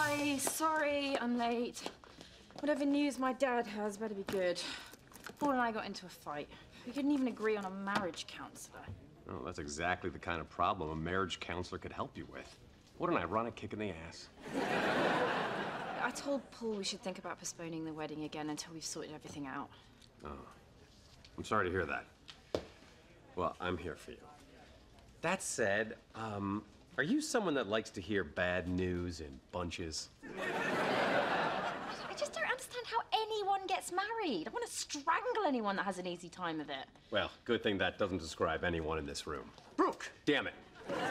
Hi, sorry I'm late. Whatever news my dad has better be good. Paul and I got into a fight. We couldn't even agree on a marriage counselor. Oh, that's exactly the kind of problem a marriage counselor could help you with. What an ironic kick in the ass. I told Paul we should think about postponing the wedding again until we've sorted everything out. Oh, I'm sorry to hear that. Well, I'm here for you. That said, are you someone that likes to hear bad news in bunches? I just don't understand how anyone gets married. I want to strangle anyone that has an easy time of it. Well, good thing that doesn't describe anyone in this room. Brooke! Damn it.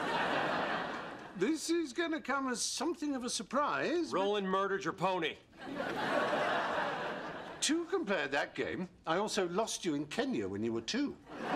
This is going to come as something of a surprise. Roland murdered your pony. To compare that game, I also lost you in Kenya when you were 2.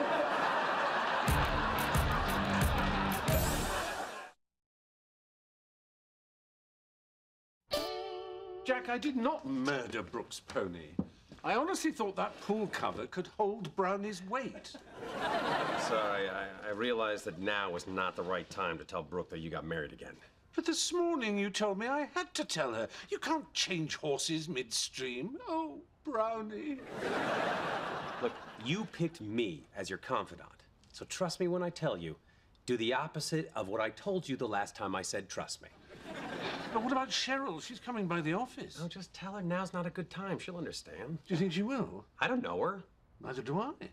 Jack, I did not murder Brooke's pony. I honestly thought that pool cover could hold Brownie's weight. Sorry, I realized that now was not the right time to tell Brooke that you got married again. But this morning you told me I had to tell her. You can't change horses midstream. Oh, Brownie. Look, you picked me as your confidant. So trust me when I tell you, do the opposite of what I told you the last time I said trust me. But what about Cheryl? She's coming by the office. Oh, just tell her now's not a good time. She'll understand. Do you think she will? I don't know her. Neither do I.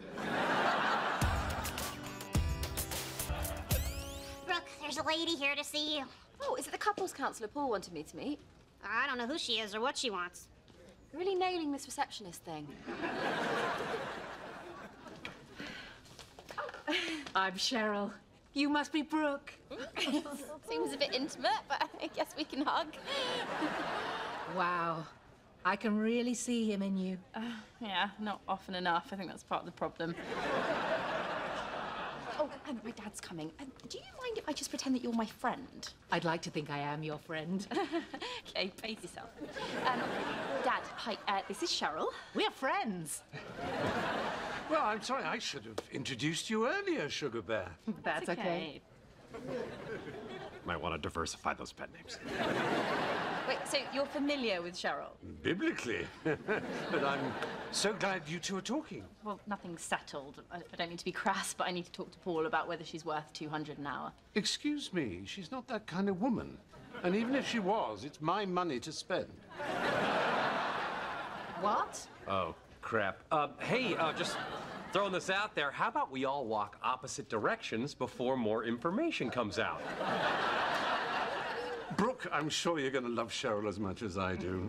Brooke, there's a lady here to see you. Oh, is it the couples counsellor Paul wanted me to meet? I don't know who she is or what she wants. You're really nailing this receptionist thing. I'm Cheryl. You must be Brooke. Seems a bit intimate, but I guess we can hug. Wow. I can really see him in you. Yeah, not often enough. I think that's part of the problem. Oh, my dad's coming. Do you mind if I just pretend that you're my friend? I'd like to think I am your friend. Okay, pace yourself. Dad, hi, this is Cheryl. We're friends. Well, I'm sorry, I should have introduced you earlier, Sugar Bear. That's okay. Might want to diversify those pet names. Wait, so you're familiar with Cheryl? Biblically. But I'm so glad you two are talking. Well, nothing's settled. I don't mean to be crass, but I need to talk to Paul about whether she's worth $200 an hour. Excuse me, she's not that kind of woman. And even if she was, it's my money to spend. What? Oh, crap. Hey, just throwing this out there, how about we all walk opposite directions before more information comes out? Brooke, I'm sure you're going to love Cheryl as much as I do.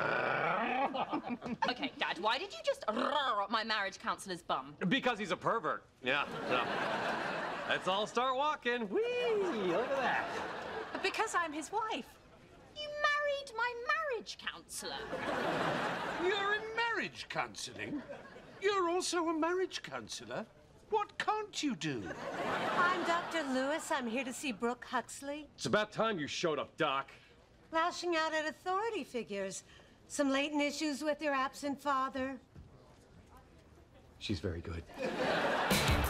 Okay, Dad, why did you just up my marriage counselor's bum? Because he's a pervert. Yeah. Let's all start walking. Whee! Look at that. Because I'm his wife. You married my marriage counselor. You're in marriage counseling? You're also a marriage counselor? What can't you do? I'm Dr. Lewis. I'm here to see Brooke Huxley. It's about time you showed up, Doc. Lashing out at authority figures. Some latent issues with your absent father. She's very good.